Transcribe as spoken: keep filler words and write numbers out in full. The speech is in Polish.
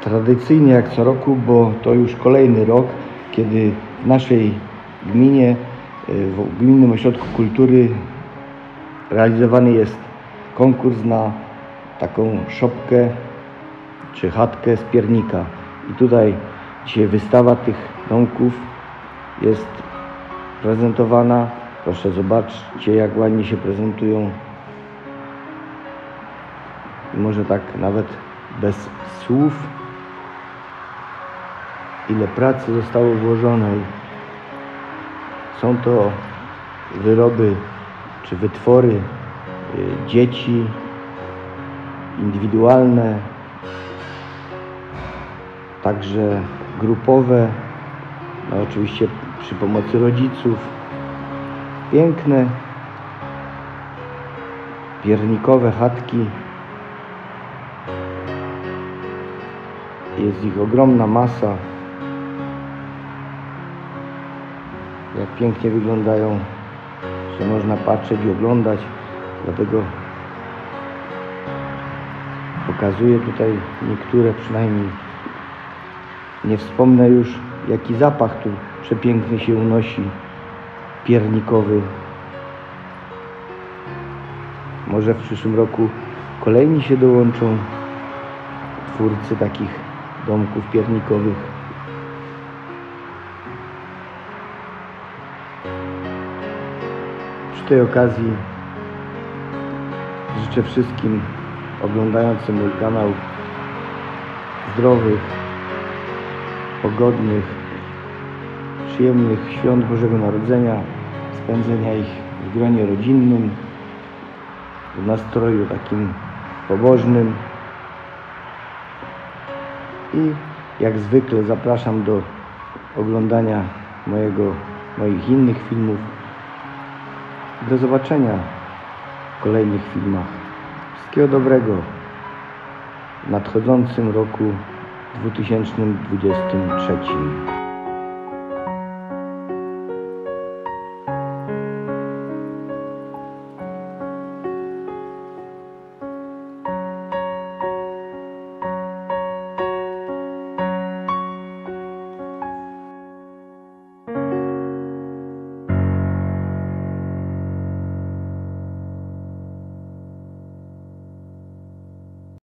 Tradycyjnie jak co roku, bo to już kolejny rok, kiedy w naszej gminie, w Gminnym Ośrodku Kultury realizowany jest konkurs na taką szopkę czy chatkę z piernika. I tutaj dzisiaj wystawa tych domków jest prezentowana. Proszę zobaczcie, jak ładnie się prezentują. I może tak nawet bez słów, ile pracy zostało włożone. Są to wyroby czy wytwory dzieci, indywidualne, także grupowe, no oczywiście przy pomocy rodziców. Piękne, piernikowe chatki. Jest ich ogromna masa. Jak pięknie wyglądają, że można patrzeć i oglądać. Dlatego pokazuję tutaj niektóre przynajmniej. Nie wspomnę już, jaki zapach tu przepiękny się unosi, piernikowy. Może w przyszłym roku kolejni się dołączą twórcy takich domków piernikowych. Przy tej okazji życzę wszystkim oglądającym mój kanał zdrowych, pogodnych, przyjemnych świąt Bożego Narodzenia, spędzenia ich w gronie rodzinnym, w nastroju takim pobożnym. I jak zwykle zapraszam do oglądania mojego, moich innych filmów. Do zobaczenia w kolejnych filmach. Wszystkiego dobrego w nadchodzącym roku dwa tysiące dwudziestym trzecim.